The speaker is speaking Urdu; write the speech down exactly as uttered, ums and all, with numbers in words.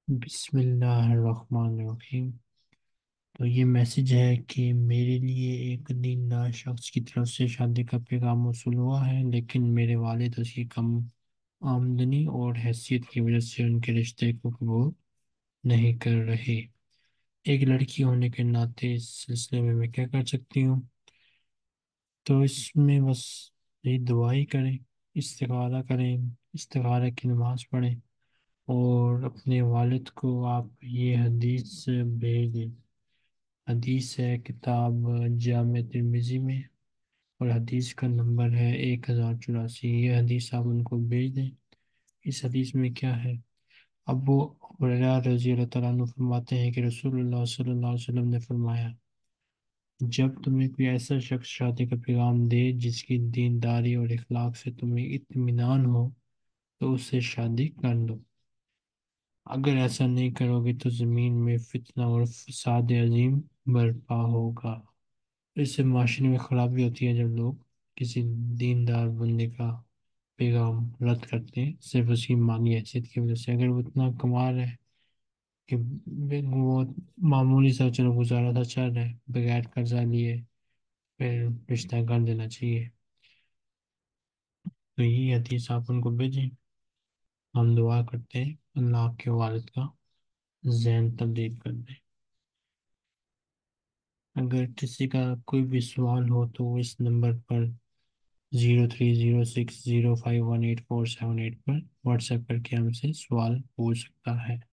بسم اللہ الرحمن الرحیم۔ تو یہ میسج ہے کہ میرے لیے ایک دیندار شخص کی طرف سے شادی کا پیغام موصول ہوا ہے، لیکن میرے والد اس کی کم آمدنی اور حیثیت کی وجہ سے ان کے رشتے کو قبول نہیں کر رہے۔ ایک لڑکی ہونے کے ناطے اس سلسلے میں میں کیا کر سکتی ہوں؟ تو اس میں بس یہی دعائی کریں، استخارہ کریں، استخارہ کی نماز پڑھیں، اور اپنے والد کو آپ یہ حدیث بھیج دیں۔ حدیث ہے کتاب جامع ترمذی میں، اور حدیث کا نمبر ہے ایک ہزار چوراسی۔ یہ حدیث آپ ان کو بھیج دیں۔ اس حدیث میں کیا ہے؟ ابو ہریرہ رضی اللہ تعالیٰ عنہ فرماتے ہیں کہ رسول اللہ صلی اللہ علیہ وسلم نے فرمایا، جب تمہیں کوئی ایسا شخص شادی کا پیغام دے جس کی دینداری اور اخلاق سے تمہیں اطمینان ہو تو اس سے شادی کر لو۔ اگر ایسا نہیں کرو گے تو زمین میں فتنہ اور فساد عظیم برپا ہوگا۔ اس سے معاشرے میں خرابی ہوتی ہے جب لوگ کسی دیندار بندے کا پیغام رد کرتے ہیں صرف اس کی مالی حیثیت کی وجہ سے۔ اگر وہ اتنا کما رہا ہے کہ وہ معمولی سا چلو گزارا تھا چل رہا ہے بغیر قرضہ لیے، پھر رشتہ کر دینا چاہیے۔ تو یہ حدیث آپ ان کو بھیجیں۔ ہم دعا کرتے ہیں اللہ آپ کے والد کا ذہن تبدیل کر دے۔ اگر کسی کا کوئی بھی سوال ہو تو وہ اس نمبر پر zero three zero six zero five one eight four seven eight پر واٹس ایپ کر کے ہم سے سوال پوچھ سکتا ہے۔